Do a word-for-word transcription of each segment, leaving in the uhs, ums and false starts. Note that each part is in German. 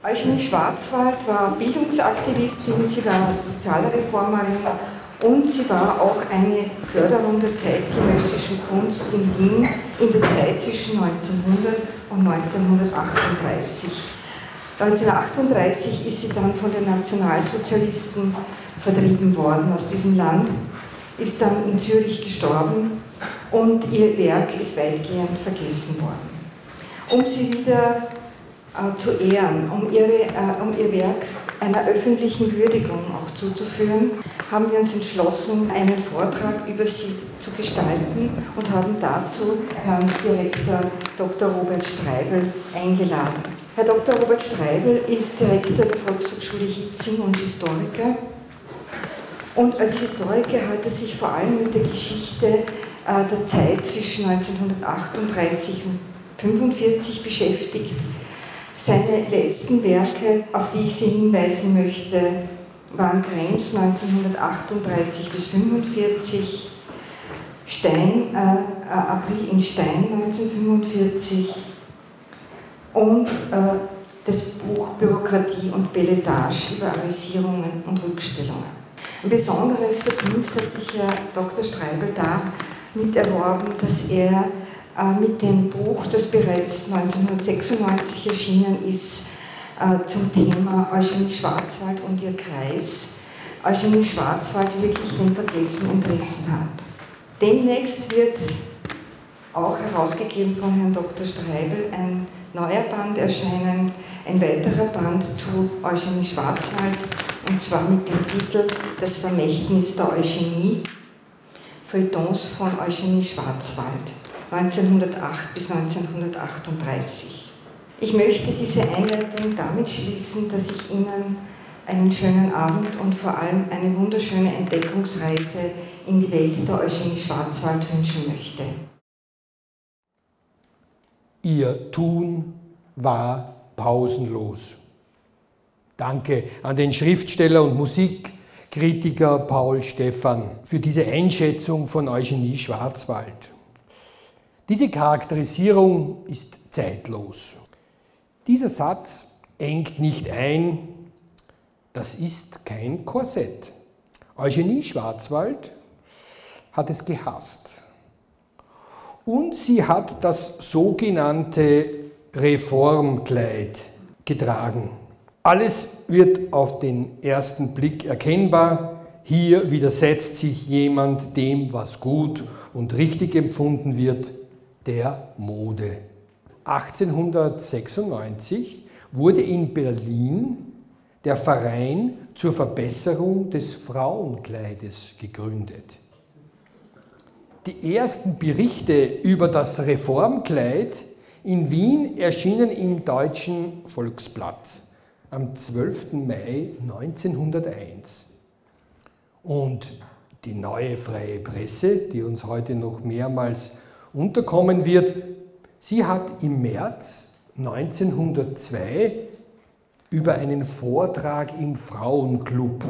Eugenie Schwarzwald war Bildungsaktivistin, sie war Sozialreformerin und sie war auch eine Förderung der zeitgenössischen Kunst in Wien in der Zeit zwischen neunzehnhundert und neunzehnhundertachtunddreißig. neunzehnhundertachtunddreißig ist sie dann von den Nationalsozialisten vertrieben worden aus diesem Land, ist dann in Zürich gestorben und ihr Werk ist weitgehend vergessen worden. Um sie wieder äh, zu ehren, um, ihre, äh, um ihr Werk einer öffentlichen Würdigung auch zuzuführen, haben wir uns entschlossen, einen Vortrag über sie zu gestalten und haben dazu Herrn Direktor Doktor Robert Streibl eingeladen. Herr Doktor Robert Streibl ist Direktor der Volkshochschule Hitzing und Historiker. Und als Historiker hat er sich vor allem mit der Geschichte äh, der Zeit zwischen neunzehnhundertachtunddreißig und neunzehnhundertfünfundvierzig beschäftigt. Seine letzten Werke, auf die ich Sie hinweisen möchte, waren Krems neunzehnhundertachtunddreißig bis neunzehnhundertfünfundvierzig, Stein, äh, April in Stein neunzehnhundertfünfundvierzig und äh, das Buch Bürokratie und Beletage über Arisierungen und Rückstellungen. Ein besonderes Verdienst hat sich Herr Doktor Streibl damit erworben, dass er äh, mit dem Buch, das bereits neunzehnhundertsechsundneunzig erschienen ist, äh, zum Thema Eugenie Schwarzwald und ihr Kreis, Eugenie Schwarzwald wirklich den Vergessen entrissen hat. Demnächst wird auch herausgegeben von Herrn Doktor Streibl ein neuer Band erscheinen, ein weiterer Band zu Eugenie Schwarzwald, und zwar mit dem Titel Das Vermächtnis der Eugenie, Feuilletons von Eugenie Schwarzwald, neunzehnhundertacht bis neunzehnhundertachtunddreißig. Ich möchte diese Einleitung damit schließen, dass ich Ihnen einen schönen Abend und vor allem eine wunderschöne Entdeckungsreise in die Welt der Eugenie Schwarzwald wünschen möchte. Ihr Tun war pausenlos. Danke an den Schriftsteller und Musikkritiker Paul Stephan für diese Einschätzung von Eugenie Schwarzwald. Diese Charakterisierung ist zeitlos. Dieser Satz engt nicht ein, das ist kein Korsett. Eugenie Schwarzwald hat es gehasst. Und sie hat das sogenannte Reformkleid getragen. Alles wird auf den ersten Blick erkennbar. Hier widersetzt sich jemand dem, was gut und richtig empfunden wird, der Mode. achtzehnhundertsechsundneunzig wurde in Berlin der Verein zur Verbesserung des Frauenkleides gegründet. Die ersten Berichte über das Reformkleid in Wien erschienen im Deutschen Volksblatt am zwölften Mai neunzehnhunderteins. Und die neue Freie Presse, die uns heute noch mehrmals unterkommen wird, sie hat im März neunzehnhundertzwei über einen Vortrag im Frauenclub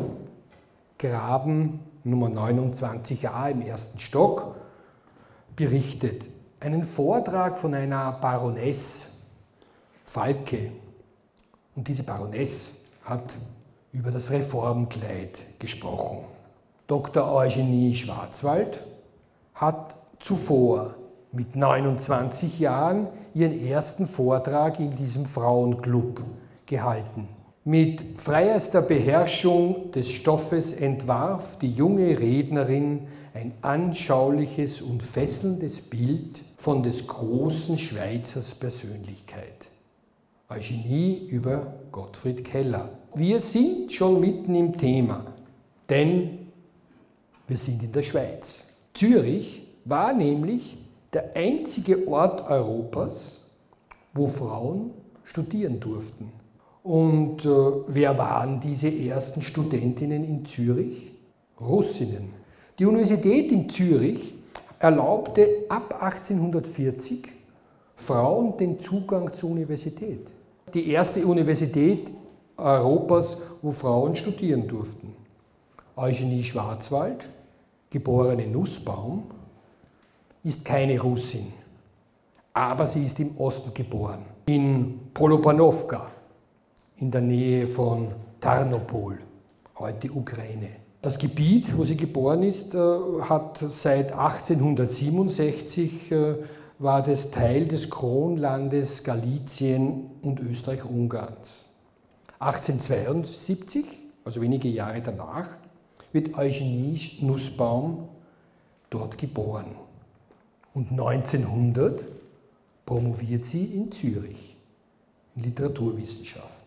Graben Nummer neunundzwanzig a im ersten Stock berichtet. Einen Vortrag von einer Baroness Falke. Und diese Baroness hat über das Reformkleid gesprochen. Doktor Eugenie Schwarzwald hat zuvor mit neunundzwanzig Jahren ihren ersten Vortrag in diesem Frauenclub gehalten. Mit freiester Beherrschung des Stoffes entwarf die junge Rednerin ein anschauliches und fesselndes Bild von des großen Schweizers Persönlichkeit. Eugenie über Gottfried Keller. Wir sind schon mitten im Thema, denn wir sind in der Schweiz. Zürich war nämlich der einzige Ort Europas, wo Frauen studieren durften. Und äh, wer waren diese ersten Studentinnen in Zürich? Russinnen. Die Universität in Zürich erlaubte ab achtzehnhundertvierzig Frauen den Zugang zur Universität. Die erste Universität Europas, wo Frauen studieren durften. Eugenie Schwarzwald, geborene Nussbaum, ist keine Russin, aber sie ist im Osten geboren, in Polopanowka in der Nähe von Tarnopol, heute Ukraine. Das Gebiet, wo sie geboren ist, hat seit achtzehnhundertsiebenundsechzig war das Teil des Kronlandes Galizien und Österreich-Ungarns. achtzehnhundertzweiundsiebzig, also wenige Jahre danach, wird Eugenie Nussbaum dort geboren. Und neunzehnhundert promoviert sie in Zürich in Literaturwissenschaft.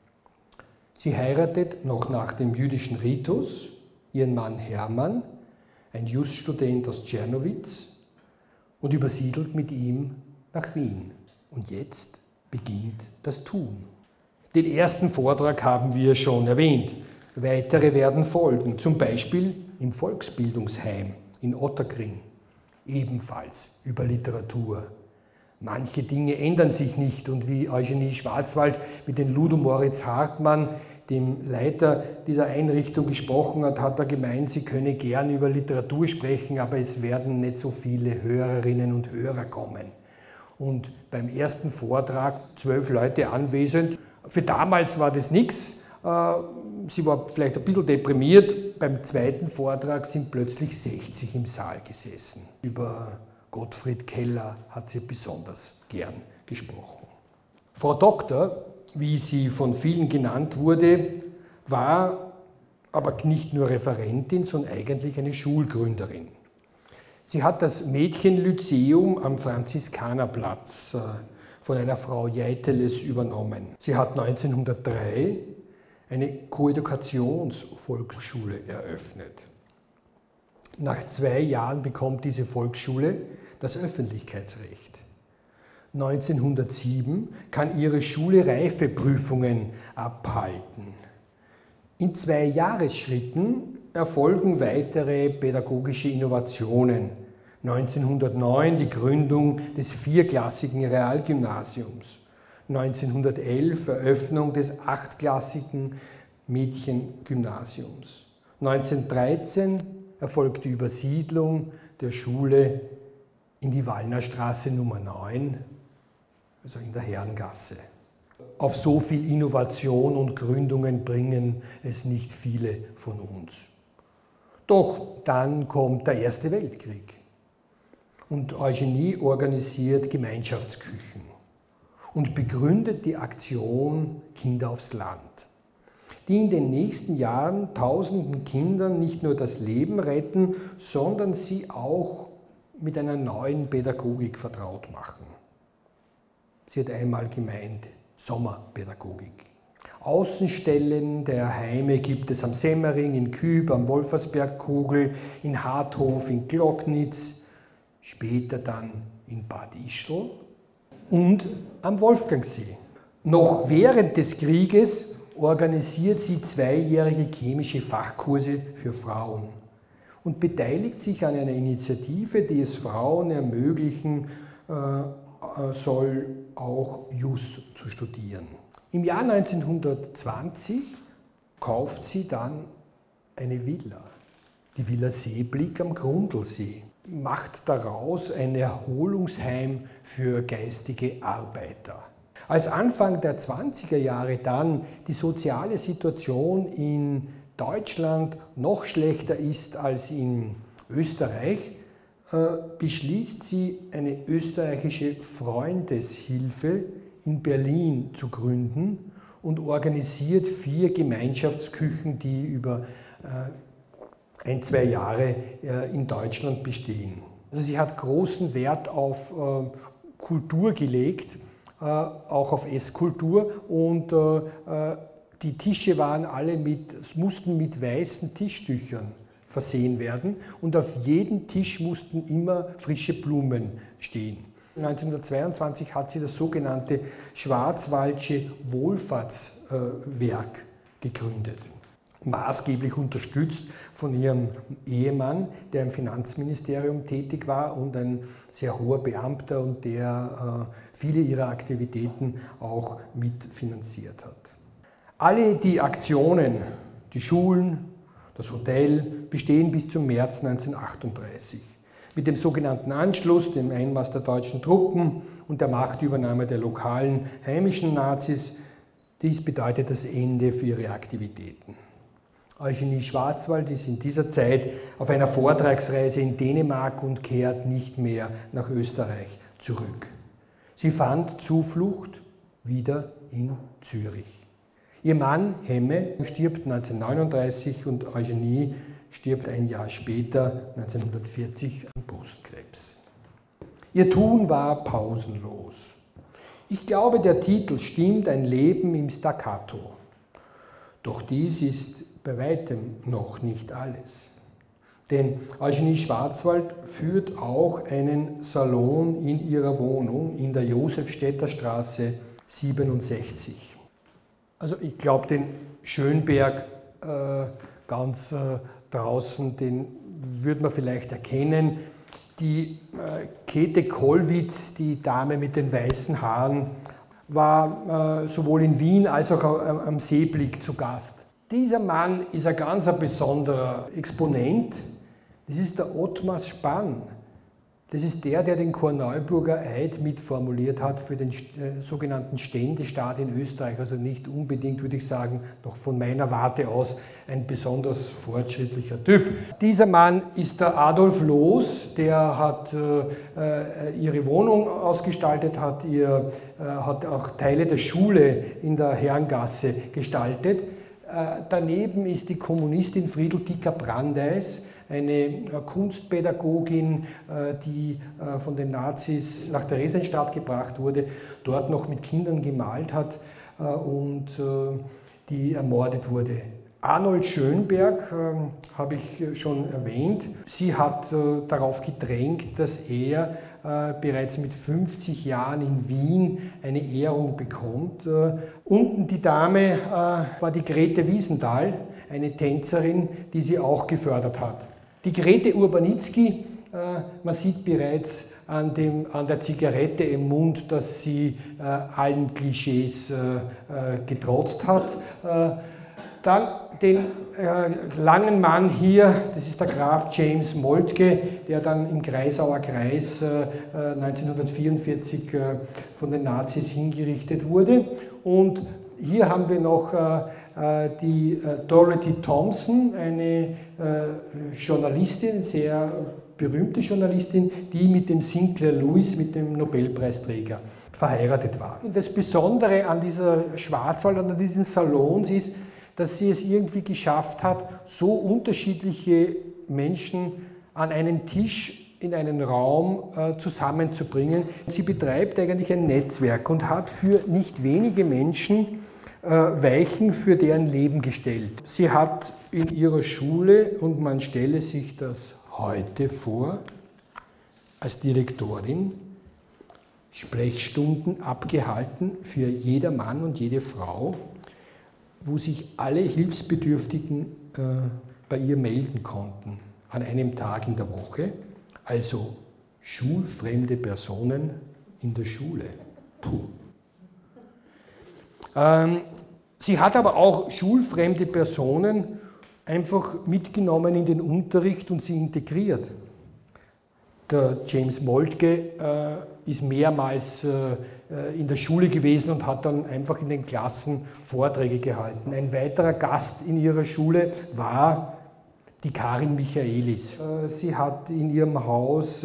Sie heiratet noch nach dem jüdischen Ritus ihren Mann Hermann, ein Juststudent aus Czernowitz, und übersiedelt mit ihm nach Wien. Und jetzt beginnt das Tun. Den ersten Vortrag haben wir schon erwähnt. Weitere werden folgen, zum Beispiel im Volksbildungsheim in Ottakring, ebenfalls über Literatur. Manche Dinge ändern sich nicht und wie Eugenie Schwarzwald mit dem Ludo Moritz Hartmann, dem Leiter dieser Einrichtung, gesprochen hat, hat er gemeint, sie könne gern über Literatur sprechen, aber es werden nicht so viele Hörerinnen und Hörer kommen. Und beim ersten Vortrag zwölf Leute anwesend. Für damals war das nichts. Sie war vielleicht ein bisschen deprimiert. Beim zweiten Vortrag sind plötzlich sechzig im Saal gesessen. Über Gottfried Keller hat sie besonders gern gesprochen. Frau Doktor, wie sie von vielen genannt wurde, war aber nicht nur Referentin, sondern eigentlich eine Schulgründerin. Sie hat das Mädchenlyzeum am Franziskanerplatz von einer Frau Jeiteles übernommen. Sie hat neunzehnhundertdrei eine Koedukationsvolksschule eröffnet. Nach zwei Jahren bekommt diese Volksschule das Öffentlichkeitsrecht. neunzehnhundertsieben kann ihre Schule Reifeprüfungen abhalten. In zwei Jahresschritten erfolgen weitere pädagogische Innovationen. neunzehnhundertneun die Gründung des vierklassigen Realgymnasiums. neunzehnhundertelf Eröffnung des achtklassigen Mädchengymnasiums. neunzehnhundertdreizehn erfolgt die Übersiedlung der Schule in die Wallnerstraße Nummer neun, also in der Herrengasse. Auf so viel Innovation und Gründungen bringen es nicht viele von uns. Doch dann kommt der Erste Weltkrieg und Eugenie organisiert Gemeinschaftsküchen und begründet die Aktion Kinder aufs Land, die in den nächsten Jahren tausenden Kindern nicht nur das Leben retten, sondern sie auch mit einer neuen Pädagogik vertraut machen. Sie hat einmal gemeint, Sommerpädagogik. Außenstellen der Heime gibt es am Semmering, in Küb, am Wolfersbergkogel, in Harthof, in Glocknitz, später dann in Bad Ischl und am Wolfgangsee. Noch während des Krieges organisiert sie zweijährige chemische Fachkurse für Frauen und beteiligt sich an einer Initiative, die es Frauen ermöglichen äh, soll, auch Jus zu studieren. Im Jahr neunzehnhundertzwanzig kauft sie dann eine Villa, die Villa Seeblick am Grundlsee, macht daraus ein Erholungsheim für geistige Arbeiter. Als Anfang der zwanziger Jahre dann die soziale Situation in Deutschland noch schlechter ist als in Österreich, beschließt sie, eine österreichische Freundeshilfe in Berlin zu gründen und organisiert vier Gemeinschaftsküchen, die über ein, zwei Jahre in Deutschland bestehen. Also sie hat großen Wert auf Kultur gelegt, auch auf Esskultur, und die Tische waren alle mit, mussten mit weißen Tischtüchern versehen werden und auf jedem Tisch mussten immer frische Blumen stehen. neunzehnhundertzweiundzwanzig hat sie das sogenannte Schwarzwaldsche Wohlfahrtswerk gegründet, maßgeblich unterstützt von ihrem Ehemann, der im Finanzministerium tätig war und ein sehr hoher Beamter und der äh, viele ihrer Aktivitäten auch mitfinanziert hat. Alle die Aktionen, die Schulen, das Hotel bestehen bis zum März neunzehnhundertachtunddreißig. Mit dem sogenannten Anschluss, dem Einmarsch der deutschen Truppen und der Machtübernahme der lokalen heimischen Nazis Dies bedeutet das Ende für ihre Aktivitäten. Eugenie Schwarzwald ist in dieser Zeit auf einer Vortragsreise in Dänemark und kehrt nicht mehr nach Österreich zurück. Sie fand Zuflucht wieder in Zürich. Ihr Mann Hemme stirbt neunzehnhundertneununddreißig und Eugenie stirbt ein Jahr später, neunzehnhundertvierzig, an Brustkrebs. Ihr Tun war pausenlos. Ich glaube, der Titel stimmt, ein Leben im Staccato. Doch dies ist bei weitem noch nicht alles. Denn Eugenie Schwarzwald führt auch einen Salon in ihrer Wohnung in der Josefstädter Straße siebenundsechzig. Also ich glaube, den Schönberg äh, ganz äh, draußen, den würde man vielleicht erkennen. Die äh, Käthe Kollwitz, die Dame mit den weißen Haaren, war äh, sowohl in Wien als auch am, am Seeblick zu Gast. Dieser Mann ist ein ganz ein besonderer Exponent. Das ist der Ottmar Spann. Das ist der, der den Korneuburger Eid mitformuliert hat für den äh, sogenannten Ständestaat in Österreich. Also nicht unbedingt, würde ich sagen, noch von meiner Warte aus ein besonders fortschrittlicher Typ. Dieser Mann ist der Adolf Loos, der hat äh, ihre Wohnung ausgestaltet, hat, ihr, äh, hat auch Teile der Schule in der Herrengasse gestaltet. Äh, daneben ist die Kommunistin Friedel Dicker-Brandeis, eine Kunstpädagogin, die von den Nazis nach Theresienstadt gebracht wurde, dort noch mit Kindern gemalt hat und die ermordet wurde. Arnold Schönberg habe ich schon erwähnt. Sie hat darauf gedrängt, dass er bereits mit fünfzig Jahren in Wien eine Ehrung bekommt. Unten die Dame war die Grete Wiesenthal, eine Tänzerin, die sie auch gefördert hat. Die Grete Urbanitzky, äh, man sieht bereits an, dem, an der Zigarette im Mund, dass sie äh, allen Klischees äh, äh, getrotzt hat. Äh, dann den äh, langen Mann hier, das ist der Graf James Moltke, der dann im Kreisauer Kreis äh, neunzehnhundertvierundvierzig äh, von den Nazis hingerichtet wurde. Und hier haben wir noch äh, die äh, Dorothy Thompson, eine äh, Journalistin, sehr berühmte Journalistin, die mit dem Sinclair Lewis, mit dem Nobelpreisträger, verheiratet war. Und das Besondere an dieser Schwarzwald, an diesen Salons ist, dass sie es irgendwie geschafft hat, so unterschiedliche Menschen an einen Tisch in einen Raum äh, zusammenzubringen. Sie betreibt eigentlich ein Netzwerk und hat für nicht wenige Menschen äh, Weichen für deren Leben gestellt. Sie hat in ihrer Schule, und man stelle sich das heute vor, als Direktorin Sprechstunden abgehalten für jeder Mann und jede Frau, wo sich alle Hilfsbedürftigen äh, bei ihr melden konnten, an einem Tag in der Woche. Also schulfremde Personen in der Schule. Puh. Ähm, sie hat aber auch schulfremde Personen einfach mitgenommen in den Unterricht und sie integriert. Der James Moltke äh, ist mehrmals äh, in der Schule gewesen und hat dann einfach in den Klassen Vorträge gehalten. Ein weiterer Gast in ihrer Schule war die Karin Michaelis. Sie hat in ihrem Haus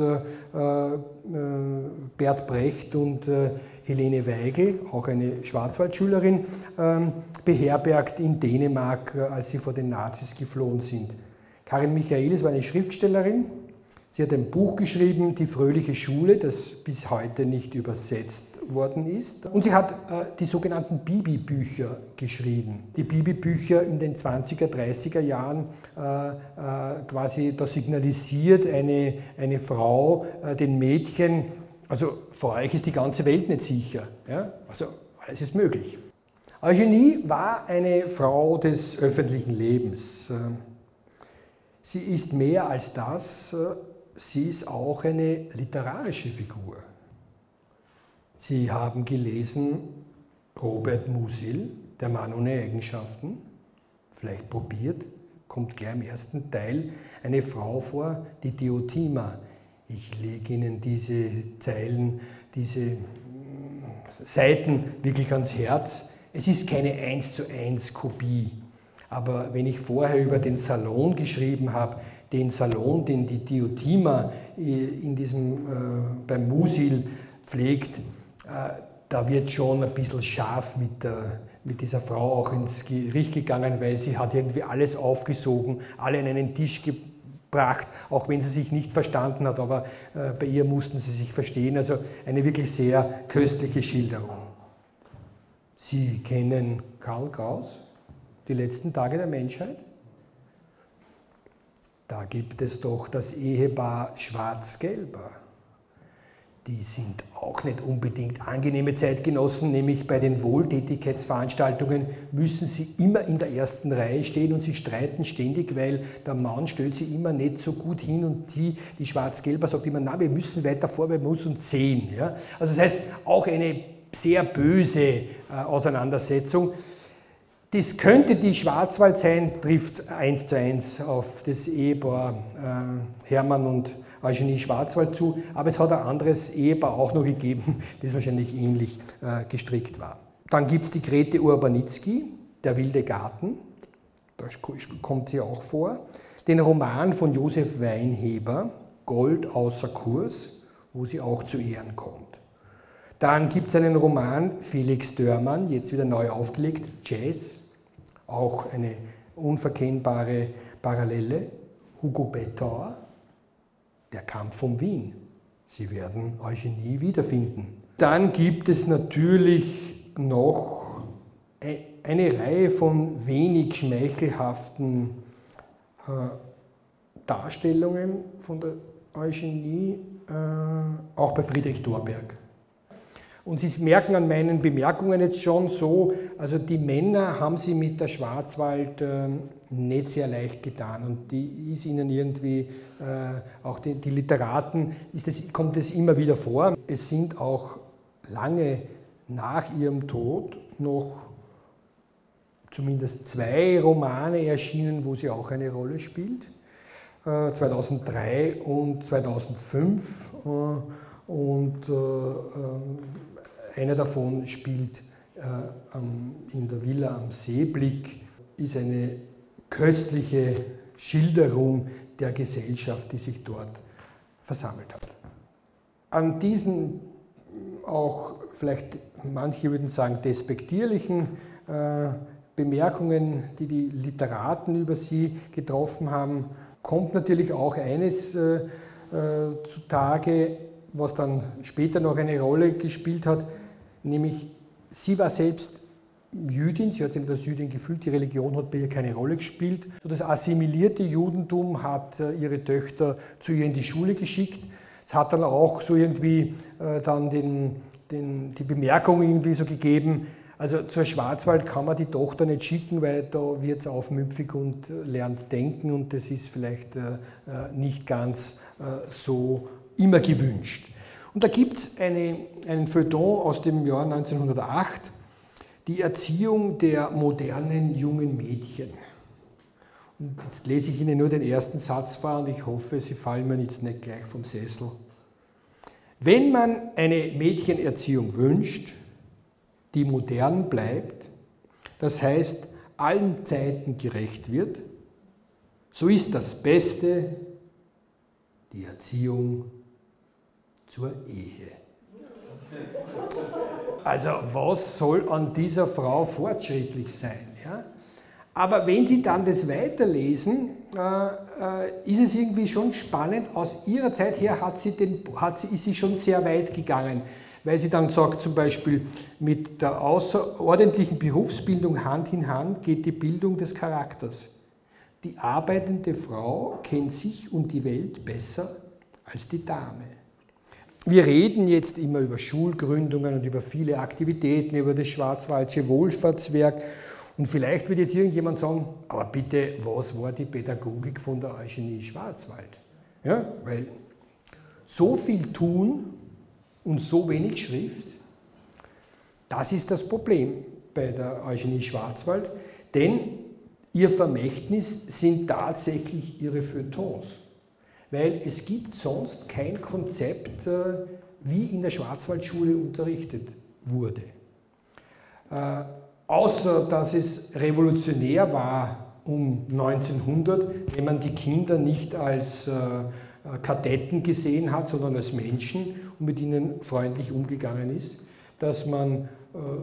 Bert Brecht und Helene Weigel, auch eine Schwarzwaldschülerin, beherbergt in Dänemark, als sie vor den Nazis geflohen sind. Karin Michaelis war eine Schriftstellerin. Sie hat ein Buch geschrieben, Die fröhliche Schule, das bis heute nicht übersetzt worden ist. Und sie hat äh, die sogenannten Bibi-Bücher geschrieben. Die Bibi-Bücher in den zwanziger, dreißiger Jahren äh, äh, quasi, da signalisiert eine, eine Frau äh, den Mädchen, also vor euch ist die ganze Welt nicht sicher. Ja? Also alles ist möglich. Eugenie war eine Frau des öffentlichen Lebens. Sie ist mehr als das. Sie ist auch eine literarische Figur. Sie haben gelesen Robert Musil, Der Mann ohne Eigenschaften. Vielleicht probiert, kommt gleich im ersten Teil eine Frau vor, die Diotima. Ich lege Ihnen diese Zeilen, diese Seiten wirklich ans Herz. Es ist keine eins zu eins Kopie, aber wenn ich vorher über den Salon geschrieben habe, den Salon, den die Diotima in diesem, äh, beim Musil pflegt, äh, da wird schon ein bisschen scharf mit, der, mit dieser Frau auch ins Gericht gegangen, weil sie hat irgendwie alles aufgesogen, alle an einen Tisch gebracht, auch wenn sie sich nicht verstanden hat, aber äh, bei ihr mussten sie sich verstehen. Also eine wirklich sehr köstliche Schilderung. Sie kennen Karl Kraus, Die letzten Tage der Menschheit? Da gibt es doch das Ehepaar Schwarz-Gelber. Die sind auch nicht unbedingt angenehme Zeitgenossen, nämlich bei den Wohltätigkeitsveranstaltungen müssen sie immer in der ersten Reihe stehen und sie streiten ständig, weil der Mann stellt sie immer nicht so gut hin und die, die Schwarz-Gelber sagt immer, na, wir müssen weiter vor, wir müssen uns sehen. Ja? Also das heißt, auch eine sehr böse äh, Auseinandersetzung. Das könnte die Schwarzwald sein, trifft eins zu eins auf das Ehepaar äh, Hermann und Eugenie Schwarzwald zu, aber es hat ein anderes Ehepaar auch noch gegeben, das wahrscheinlich ähnlich äh, gestrickt war. Dann gibt es die Grete Urbanitzky, Der wilde Garten, da kommt sie auch vor. Den Roman von Josef Weinheber, Gold außer Kurs, wo sie auch zu Ehren kommt. Dann gibt es einen Roman, Felix Dörmann, jetzt wieder neu aufgelegt, Jazz, auch eine unverkennbare Parallele. Hugo Bettauer, Der Kampf um Wien. Sie werden Eugenie wiederfinden. Dann gibt es natürlich noch eine Reihe von wenig schmeichelhaften äh, Darstellungen von der Eugenie, äh, auch bei Friedrich Thorberg. Und Sie merken an meinen Bemerkungen jetzt schon so, also die Männer haben sie mit der Schwarzwald äh, nicht sehr leicht getan und die ist ihnen irgendwie, äh, auch die, die Literaten, ist das, kommt es immer wieder vor. Es sind auch lange nach ihrem Tod noch zumindest zwei Romane erschienen, wo sie auch eine Rolle spielt, äh, zweitausenddrei und zweitausendfünf. Äh, und äh, einer davon spielt äh, am, in der Villa am Seeblick, ist eine köstliche Schilderung der Gesellschaft, die sich dort versammelt hat. An diesen auch vielleicht manche würden sagen despektierlichen äh, Bemerkungen, die die Literaten über sie getroffen haben, kommt natürlich auch eines äh, äh, zutage, was dann später noch eine Rolle gespielt hat, nämlich sie war selbst Jüdin, sie hat sich als Jüdin gefühlt, die Religion hat bei ihr keine Rolle gespielt. Das assimilierte Judentum hat ihre Töchter zu ihr in die Schule geschickt. Es hat dann auch so irgendwie äh, dann den, den, die Bemerkung irgendwie so gegeben, also zur Schwarzwald kann man die Tochter nicht schicken, weil da wird es aufmüpfig und lernt denken und das ist vielleicht äh, nicht ganz äh, so immer gewünscht. Und da gibt es eine, einen Feuilleton aus dem Jahr neunzehnhundertacht, die Erziehung der modernen jungen Mädchen. Und jetzt lese ich Ihnen nur den ersten Satz vor und ich hoffe, Sie fallen mir jetzt nicht gleich vom Sessel. Wenn man eine Mädchenerziehung wünscht, die modern bleibt, das heißt allen Zeiten gerecht wird, so ist das Beste die Erziehung zur Ehe. Also was soll an dieser Frau fortschrittlich sein? Ja? Aber wenn Sie dann das weiterlesen, äh, äh, ist es irgendwie schon spannend. Aus ihrer Zeit her hat sie den, hat sie, ist sie schon sehr weit gegangen, weil sie dann sagt zum Beispiel, mit der außerordentlichen Berufsbildung Hand in Hand geht die Bildung des Charakters. Die arbeitende Frau kennt sich und die Welt besser als die Dame. Wir reden jetzt immer über Schulgründungen und über viele Aktivitäten, über das Schwarzwaldsche Wohlfahrtswerk. Und vielleicht wird jetzt irgendjemand sagen, aber bitte, was war die Pädagogik von der Eugenie Schwarzwald? Ja, weil so viel tun und so wenig Schrift, das ist das Problem bei der Eugenie Schwarzwald, denn ihr Vermächtnis sind tatsächlich ihre Feuilletons. Weil es gibt sonst kein Konzept, wie in der Schwarzwaldschule unterrichtet wurde. außer dass es revolutionär war um neunzehnhundert, wenn man die Kinder nicht als äh, Kadetten gesehen hat, sondern als Menschen und mit ihnen freundlich umgegangen ist, dass man äh,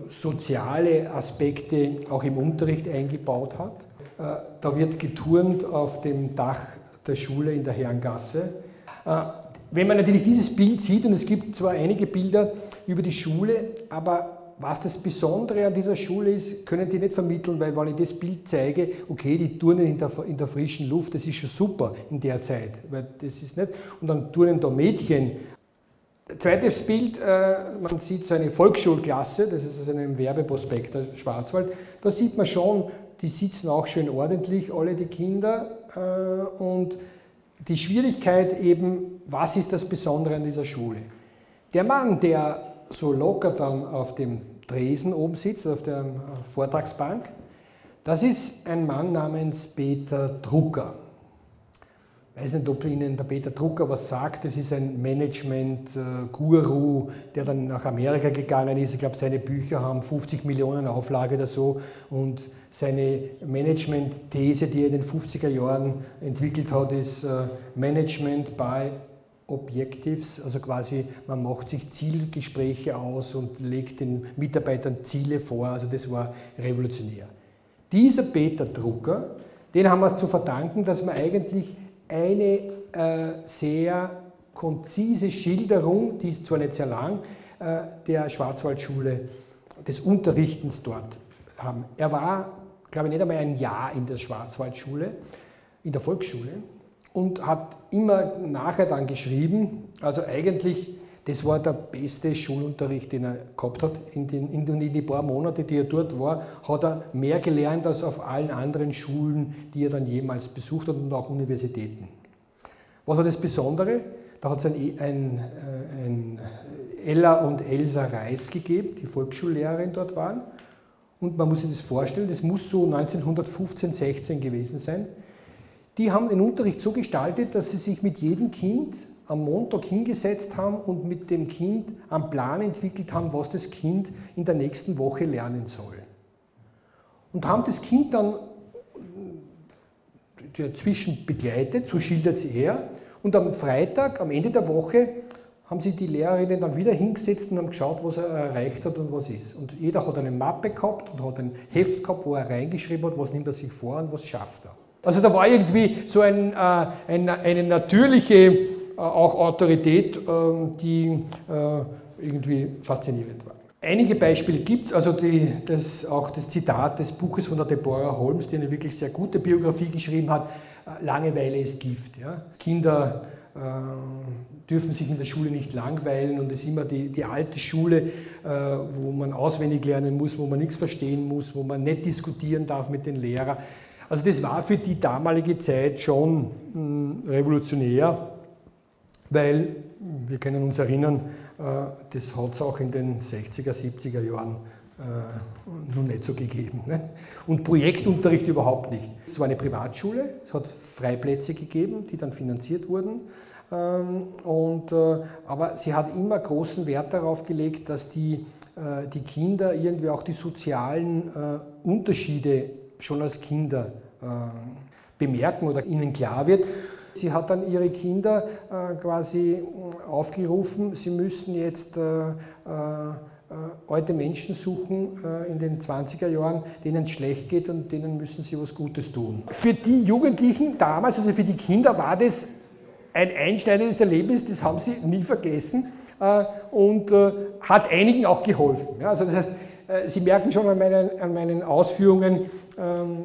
soziale Aspekte auch im Unterricht eingebaut hat. Äh, da wird geturnt auf dem Dach der Schule in der Herrengasse. Äh, wenn man natürlich dieses Bild sieht, und es gibt zwar einige Bilder über die Schule, aber was das Besondere an dieser Schule ist, können die nicht vermitteln, weil wenn ich das Bild zeige, okay, die turnen in der, in der frischen Luft, das ist schon super in der Zeit, weil das ist nicht, und dann turnen da Mädchen. Zweites Bild, äh, man sieht so eine Volksschulklasse, das ist also ein Werbeprospekt der Schwarzwald, da sieht man schon, die sitzen auch schön ordentlich, alle die Kinder, äh, und die Schwierigkeit eben, was ist das Besondere an dieser Schule? Der Mann, der so locker dann auf dem Tresen oben sitzt, auf der Vortragsbank, das ist ein Mann namens Peter Drucker. Ich weiß nicht, ob Ihnen der Peter Drucker was sagt, das ist ein Management-Guru, der dann nach Amerika gegangen ist. Ich glaube, seine Bücher haben fünfzig Millionen Auflage oder so, und seine Management-These, die er in den fünfziger Jahren entwickelt hat, ist Management by Objectives, also quasi man macht sich Zielgespräche aus und legt den Mitarbeitern Ziele vor, also das war revolutionär. Dieser Peter Drucker, den haben wir es zu verdanken, dass man eigentlich eine äh, sehr konzise Schilderung, die ist zwar nicht sehr lang, äh, der Schwarzwaldschule, des Unterrichtens dort haben. Er war, glaube ich, nicht einmal ein Jahr in der Schwarzwaldschule, in der Volksschule, und hat immer nachher dann geschrieben, also eigentlich, das war der beste Schulunterricht, den er gehabt hat. In den, in den in die paar Monate, die er dort war, hat er mehr gelernt als auf allen anderen Schulen, die er dann jemals besucht hat, und auch Universitäten. Was war das Besondere? Da hat es ein, ein, ein Ella und Elsa Reis gegeben, die Volksschullehrerin dort waren. Und man muss sich das vorstellen, das muss so neunzehnhundertfünfzehn, sechzehn gewesen sein. Die haben den Unterricht so gestaltet, dass sie sich mit jedem Kind am Montag hingesetzt haben und mit dem Kind einen Plan entwickelt haben, was das Kind in der nächsten Woche lernen soll. Und haben das Kind dann dazwischen begleitet, so schildert es er. Und am Freitag, am Ende der Woche, haben sich die Lehrerinnen dann wieder hingesetzt und haben geschaut, was er erreicht hat und was ist. Und jeder hat eine Mappe gehabt und hat ein Heft gehabt, wo er reingeschrieben hat, was nimmt er sich vor und was schafft er. Also da war irgendwie so ein, äh, ein, eine natürliche äh, auch Autorität, äh, die äh, irgendwie faszinierend war. Einige Beispiele gibt es, also die, das, auch das Zitat des Buches von der Deborah Holmes, die eine wirklich sehr gute Biografie geschrieben hat, äh, Langeweile ist Gift. Ja? Kinder äh, dürfen sich in der Schule nicht langweilen, und es ist immer die, die alte Schule, äh, wo man auswendig lernen muss, wo man nichts verstehen muss, wo man nicht diskutieren darf mit den Lehrern. Also das war für die damalige Zeit schon mh, revolutionär, weil wir können uns erinnern, äh, das hat es auch in den sechziger, siebziger Jahren äh, noch nicht so gegeben. Ne? Und Projektunterricht überhaupt nicht. Es war eine Privatschule, es hat Freiplätze gegeben, die dann finanziert wurden. Ähm, und, äh, aber sie hat immer großen Wert darauf gelegt, dass die, äh, die Kinder irgendwie auch die sozialen äh, Unterschiede schon als Kinder äh, bemerken oder ihnen klar wird. Sie hat dann ihre Kinder äh, quasi aufgerufen, sie müssen jetzt äh, äh, alte Menschen suchen äh, in den zwanziger Jahren, denen es schlecht geht, und denen müssen sie was Gutes tun. Für die Jugendlichen damals, also für die Kinder, war das ein einschneidendes Erlebnis, das haben sie nie vergessen, äh, und äh, hat einigen auch geholfen. Ja, also das heißt, Sie merken schon an meinen, an meinen Ausführungen, ähm,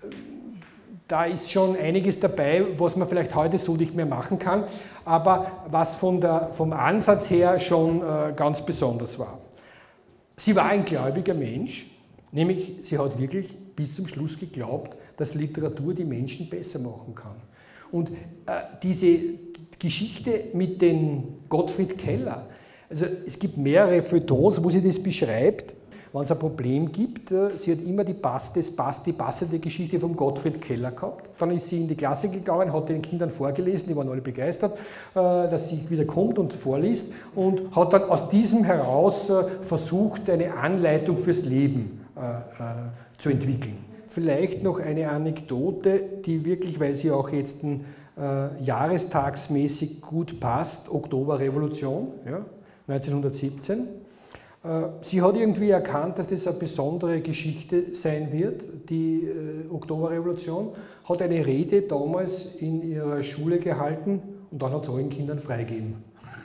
da ist schon einiges dabei, was man vielleicht heute so nicht mehr machen kann, aber was von der, vom Ansatz her schon äh, ganz besonders war. Sie war ein gläubiger Mensch, nämlich sie hat wirklich bis zum Schluss geglaubt, dass Literatur die Menschen besser machen kann. Und äh, diese Geschichte mit dem Gottfried Keller, also es gibt mehrere Feuilletons, wo sie das beschreibt. Wenn es ein Problem gibt, sie hat immer die, Pass, das Pass, die passende Geschichte vom Gottfried Keller gehabt. Dann ist sie in die Klasse gegangen, hat den Kindern vorgelesen, die waren alle begeistert, dass sie wieder kommt und vorliest, und hat dann aus diesem heraus versucht, eine Anleitung fürs Leben zu entwickeln. Vielleicht noch eine Anekdote, die wirklich, weil sie auch jetzt äh, jahrestagsmäßig gut passt, Oktoberrevolution, ja, neunzehnhundertsiebzehn. Äh, sie hat irgendwie erkannt, dass das eine besondere Geschichte sein wird, die äh, Oktoberrevolution, hat eine Rede damals in ihrer Schule gehalten und dann hat sie allen Kindern freigegeben.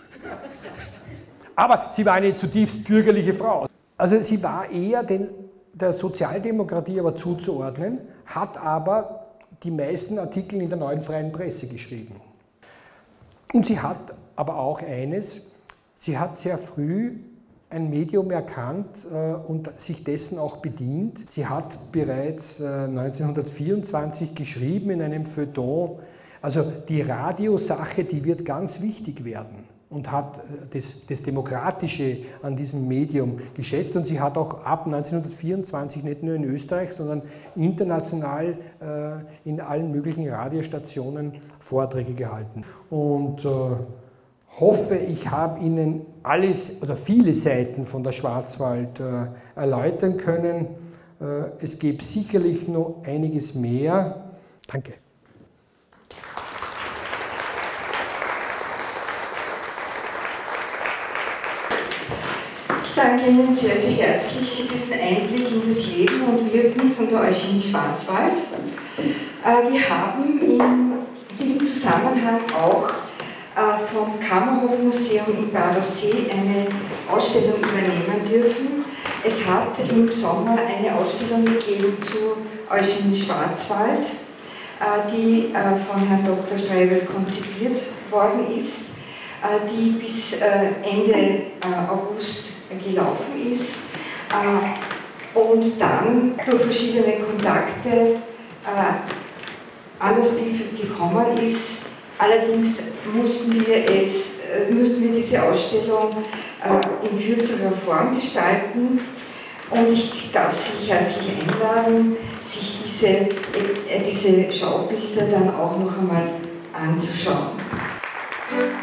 Aber sie war eine zutiefst bürgerliche Frau. Also sie war eher den, der Sozialdemokratie aber zuzuordnen, hat aber die meisten Artikel in der Neuen Freien Presse geschrieben. Und sie hat aber auch eines, sie hat sehr früh ein Medium erkannt äh, und sich dessen auch bedient. Sie hat bereits äh, neunzehnhundertvierundzwanzig geschrieben in einem Feuilleton, also die Radiosache, die wird ganz wichtig werden, und hat das, das Demokratische an diesem Medium geschätzt. Und sie hat auch ab neunzehnhundertvierundzwanzig nicht nur in Österreich, sondern international äh, in allen möglichen Radiostationen Vorträge gehalten. Und äh, hoffe, ich habe Ihnen alles oder viele Seiten von der Schwarzwald äh, erläutern können. Äh, es gäbe sicherlich noch einiges mehr. Danke. Ich danke Ihnen sehr, sehr herzlich für diesen Einblick in das Leben und Wirken von der Eugenie Schwarzwald. Wir haben in diesem Zusammenhang auch vom Kammerhofmuseum in Badersee eine Ausstellung übernehmen dürfen. Es hat im Sommer eine Ausstellung gegeben zu Eugenie Schwarzwald, die von Herrn Doktor Streibel konzipiert worden ist, die bis Ende August gelaufen ist und dann durch verschiedene Kontakte an das BIFÖG gekommen ist. Allerdings mussten wir, es, mussten wir diese Ausstellung in kürzerer Form gestalten und ich darf Sie herzlich einladen, sich diese, diese Schaubilder dann auch noch einmal anzuschauen.